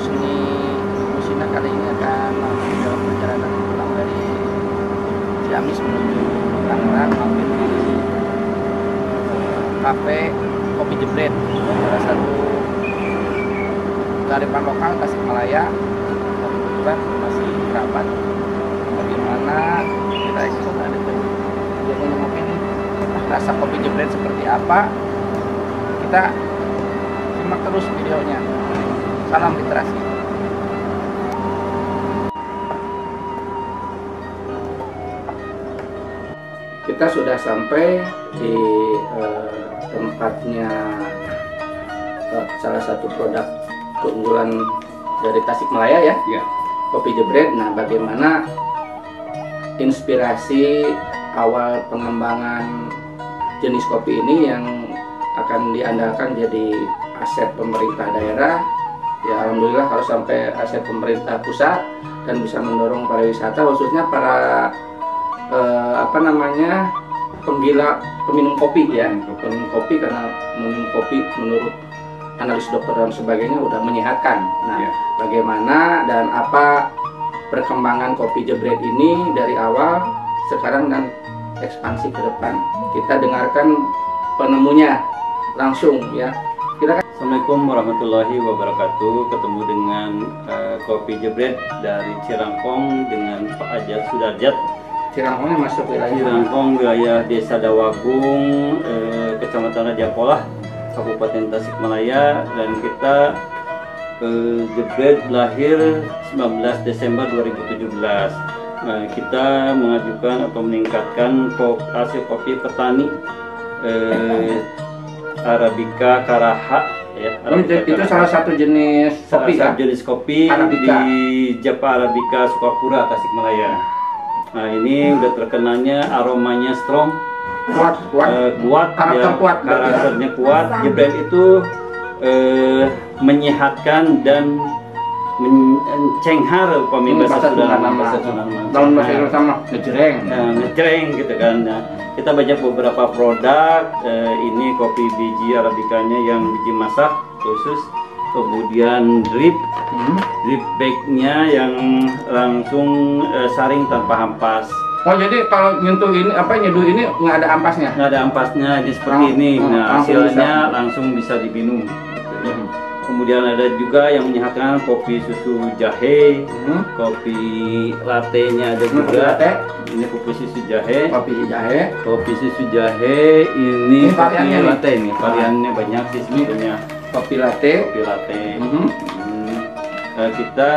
Musina kali ini akan mampir dalam perjalanan pulang dari Ciamis menuju Tangerang, mampir di kafe Kopi Jebret, salah satu kearifan lokal Tasikmalaya. Kebetulan masih rapat. Bagaimana kita ada jadi mungkin rasa kopi jebret seperti apa, kita simak terus videonya. Salam literasi. Kita sudah sampai di tempatnya salah satu produk keunggulan dari Tasikmalaya ya, Kopi Jebret. Nah, bagaimana inspirasi awal pengembangan jenis kopi ini yang akan diandalkan jadi aset pemerintah daerah, ya alhamdulillah kalau sampai aset pemerintah pusat dan bisa mendorong pariwisata, khususnya para penggila peminum kopi ya, peminum kopi, karena minum kopi menurut analis dokter dan sebagainya udah menyehatkan. Nah, bagaimana dan apa perkembangan Kopi Jebret ini dari awal, sekarang, dan ekspansi ke depan. Kita dengarkan penemunya langsung ya. Assalamualaikum warahmatullahi wabarakatuh. Ketemu dengan Kopi Jebret dari Cirangkong dengan Pak Ajat Sudarjat. Cirangkongnya masuk wilayah Cirangkong, wilayah Desa Dawagung, Kecamatan Rajapolah, Kabupaten Tasikmalaya, dan kita Jebret lahir 19 Desember 2017. Nah, kita mengajukan atau meningkatkan hasil kopi petani Arabica Karaha ya. Itu salah satu jenis kopi ya? Jenis kopi Arabica. Di Japa Arabica Sukapura, Tasikmalaya. Nah, ini udah terkenalnya aromanya strong, kuat, karakternya kuat. Jebret itu menyehatkan dan mencenghar bahasa dalam bahasa Indonesia sama ngejreng gitu kan. Nah, kita banyak beberapa produk, ini kopi biji arabikanya yang biji masak khusus, kemudian drip bagnya yang langsung saring tanpa ampas. Oh, jadi kalau nyentuh ini nyeduh ini nggak ada ampasnya? Nggak ada ampasnya, jadi seperti ini. Nah, hasilnya langsung bisa diminum. Kemudian ada juga yang menyehatkan kopi susu jahe, kopi latte-nya ada juga. Ini kopi susu jahe. Kopi susu jahe ini kopi latte ini. Variannya banyak sih sebetulnya. Kopi latte. Kita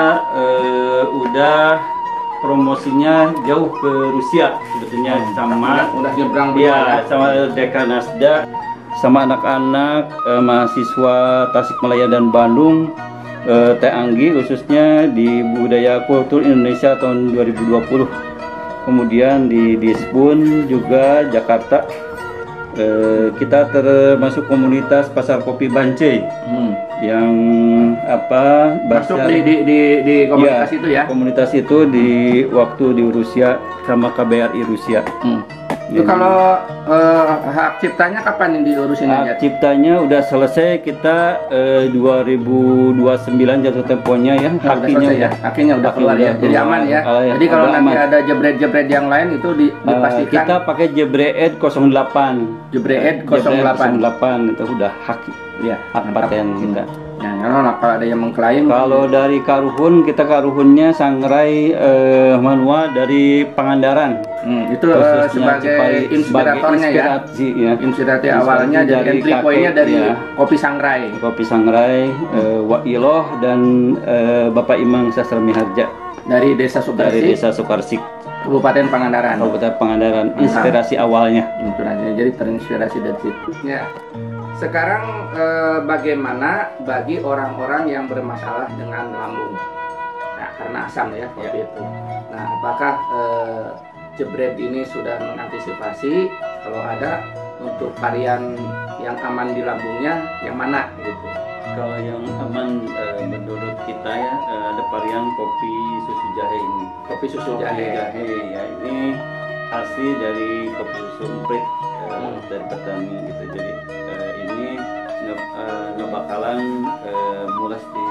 udah promosinya jauh ke Rusia sebetulnya, sama udah nyebrang sama Dekanasda, sama anak-anak mahasiswa Tasikmalaya dan Bandung, Teh Anggi khususnya di Budaya Kultur Indonesia tahun 2020. Kemudian di Disbun juga Jakarta, kita termasuk komunitas Pasar Kopi Bancai yang masuk di komunitas itu ya? Komunitas itu di waktu di Rusia sama KBRI Rusia. Itu kalau hak ciptanya kapan yang diurusin aja? Hak ciptanya udah selesai, kita 2029 jatuh temponya ya. Haknya udah keluar ya. Jadi aman ya. Jadi kalau nanti ada jebret-jebret yang lain itu dipastikan. Kita pakai Jebret 08. Jebret 08 itu udah hak paten kita. Nah, kalau ada yang mengklaim, kalau dari Karuhun, kita Karuhunnya Sangrai Manua dari Pangandaran. Itu sebagai inspiratornya ya. Inspirasi awalnya dari entry point-nya dari Kopi Sangrai. Kopi Sangrai, Wailoh dan Bapak Imam Sastra Miharja dari Desa Sukarsik. Kabupaten Pangandaran. Inspirasi awalnya. Jadi terinspirasi dari situ. Ya. Sekarang bagaimana bagi orang-orang yang bermasalah dengan lambung? Nah, karena asam ya kopi itu. Nah, apakah Jebret ini sudah mengantisipasi kalau ada untuk varian yang aman di lambungnya yang mana gitu? Kalau yang aman menurut kita ya ada varian kopi susu jahe ini. Kopi susu jahe ya, ini asli dari kopi susu emprit dari petani gitu. Jadi ini nggak bakalan mulas di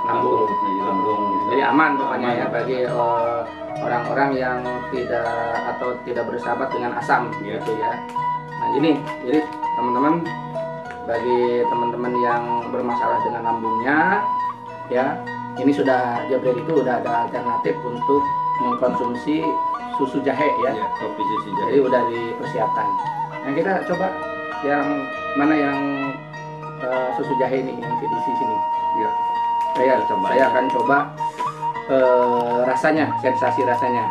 lambung. Jadi aman pokoknya ya bagi orang-orang yang tidak bersahabat dengan asam gitu ya. Nah ini jadi teman-teman, bagi teman-teman yang bermasalah dengan lambungnya ya, ini sudah Jabril itu udah ada alternatif untuk mengkonsumsi susu jahe ya. Kopi susu jahe. Jadi udah dipersiapkan. Nah kita coba yang mana yang susu jahe ini yang di sini. Ya. Saya akan coba rasanya, sensasi rasanya.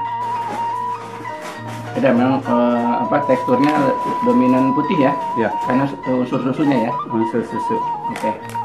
Ada memang teksturnya dominan putih ya? Ya. Karena unsur susunya ya. Unsur susu. Oke.